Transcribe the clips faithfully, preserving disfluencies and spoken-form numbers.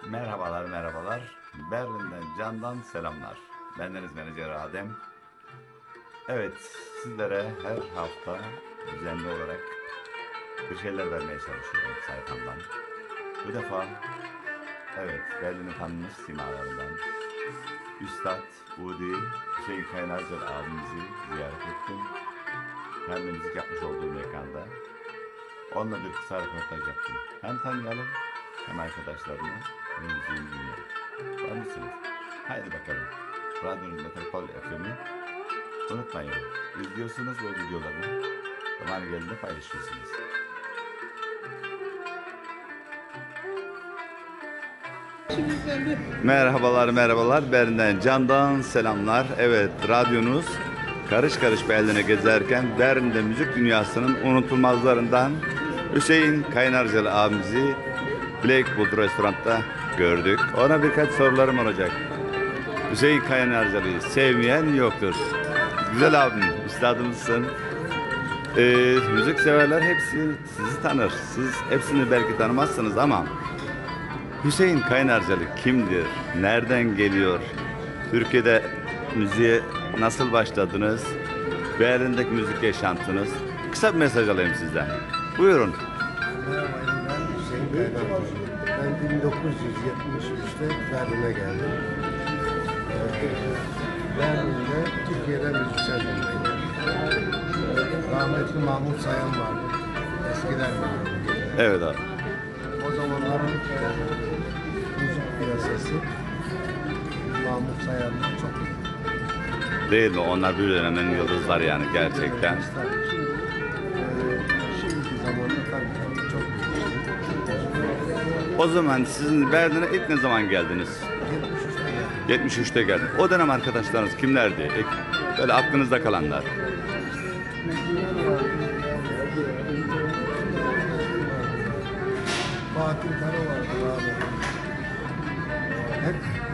Merhabalar merhabalar. Berlin'den Can'dan selamlar. Bendeniz menajer Adem. Evet, sizlere her hafta düzenli olarak bir şeyler vermeye çalışıyorum sayfamdan. Bu defa evet Berlin'in tanınmış simalarından Üstad Udi Hüseyin Kaynarca abimizi ziyaret ettim. Hem de müzik yapmış olduğu mekanda. Onunla bir kısa röportaj yaptım. Hem tanıyalım hem arkadaşlarını ve müziğini dinleyelim. Var mısınız? Haydi bakalım. Radyonun Metropol F M'i unutmayın. İzliyorsunuz ve videolarını zamanı geldiğinde paylaşıyorsunuz. Merhabalar merhabalar. Berlin'den Can'dan selamlar. Evet, radyonuz karış karış Berlin'e gezerken Berlin'de müzik dünyasının unutulmazlarından Hüseyin Kaynarcalı abimizi Blackwood restoranda gördük. Ona birkaç sorularım olacak. Hüseyin Kaynarcalı'yı sevmeyen yoktur. Güzel abim, üstadımızsın. Ee, müzik severler hepsi sizi tanır. Siz hepsini belki tanımazsınız ama Hüseyin Kaynarcalı kimdir? Nereden geliyor? Türkiye'de müziğe nasıl başladınız? Berlin'deki müzik yaşantınız. Kısa bir mesaj alayım sizden. Buyurun. Merhaba, ben Hüseyin Kaynarca. Ben bin dokuz yüz yetmiş üçte Berlin'e geldim. Ee, Berlin'de Türkiye'de müzisyendim ben. Rahmetli Mahmut Sayan vardı. Eskiden biliyorum. Evet abi. O zamanların müzik piyasası Mahmut Sayan'dan çok iyi. Değil mi? Onlar bir dönemin yıldızları yani gerçekten. Şimdi, e, şimdiki zamanda tabii tabii çok iyi. O zaman sizin Berlin'e ilk ne zaman geldiniz? yetmiş üçte geldim. yetmiş üçte geldim. O dönem arkadaşlarınız kimlerdi? Böyle aklınızda kalanlar. Fatih Kara vardı abi. Hep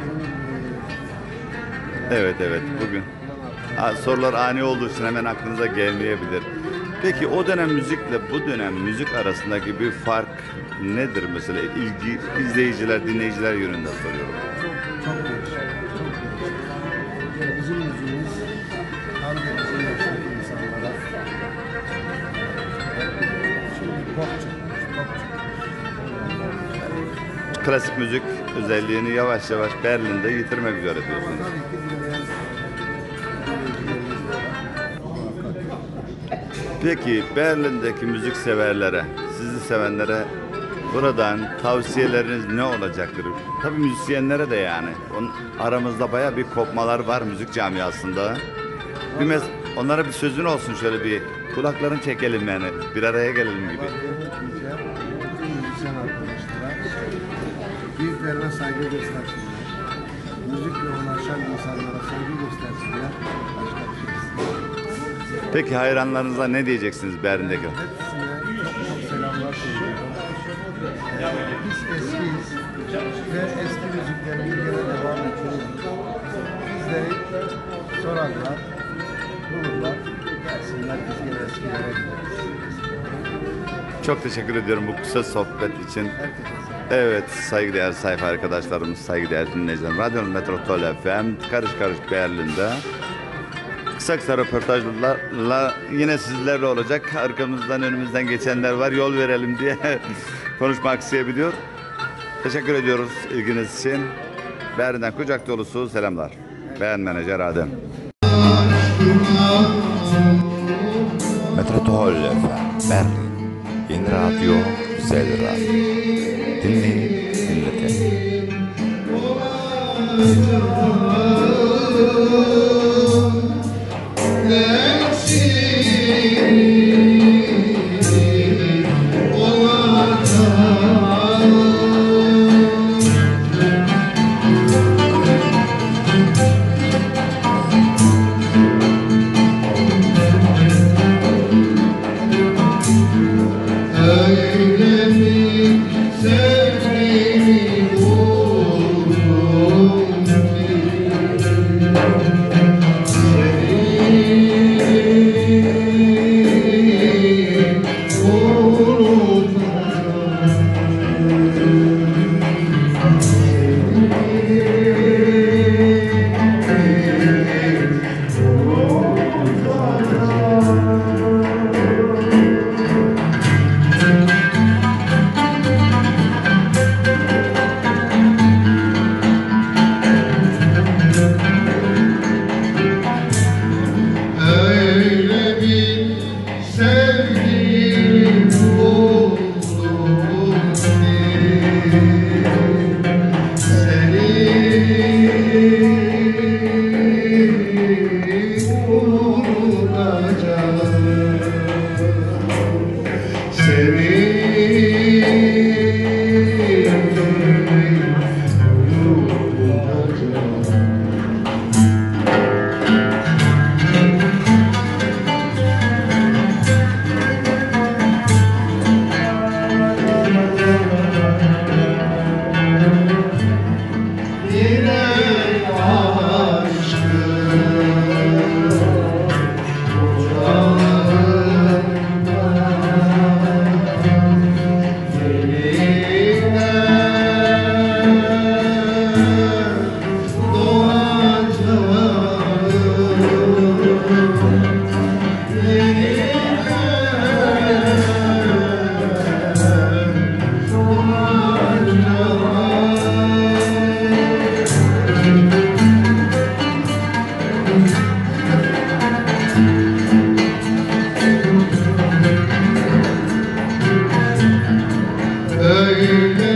Evet evet bugün. Ha, sorular ani olduğu için hemen aklınıza gelmeyebilir. Peki o dönem müzikle bu dönem müzik arasındaki bir fark nedir mesela? İlgi, izleyiciler, dinleyiciler yönünde soruyorum. çok çok değişik. Çok değişik. Bizim müziğimiz tam da bizim yaşındaki insanlara. Şimdi pop çıkmış, pop çıkmış. Klasik müzik özelliğini yavaş yavaş Berlin'de yitirmek üzere Ama diyorsunuz. tabii ki dinleyen dinleyicilerimiz de var. Muhakkak. Peki Berlin'deki müzik severlere, sizi sevenlere buradan tavsiyeleriniz ne olacaktır? Tabii müzisyenlere de yani. Onun aramızda bayağı bir kopmalar var müzik camiasında. Bir mes onlara bir sözün olsun, şöyle bir kulaklarını çekelim yani, bir araya gelelim gibi. Benim diyeceğim, bütün müzisyen arkadaşlara büyüklerine saygı göstersinler. Müzikle uğraşan insanlara saygı göstersinler. Başka bir şey istemiyorum. Peki hayranlarınıza ne diyeceksiniz Berlin'deki? Hepsine çok çok selamlar söylüyorum. Biz eskiyiz ve eski müziklerimiz yine devam ediyor. Bizleri sorarlar, bulurlar, gelsinler, biz yine eskilere gideriz. Çok teşekkür ediyorum bu kısa sohbet için. Herkese Evet, saygıdeğer sayfa arkadaşlarımız, saygıdeğer dinleyiciler. Radyo Metropol F M, karış karış Berlin'de. Kısa kısa röportajlarla yine sizlerle olacak. Arkamızdan önümüzden geçenler var, yol verelim diye konuşmak isteyebiliyor. Teşekkür ediyoruz ilginiz için. Berlin'den kucak dolusu selamlar. Ben menajer Adem. Metropol F M, Berlin. Yeni radyo, güzel radyo. Dinleyin, dinletin. Sevdiğim oğlum Gönlüm